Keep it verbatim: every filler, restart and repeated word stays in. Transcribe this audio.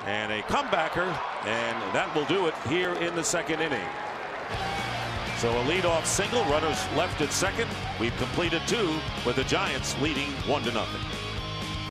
and a comebacker, and that will do it here in the second inning. So a leadoff single, runners left at second. We've completed two with the Giants leading one to nothing.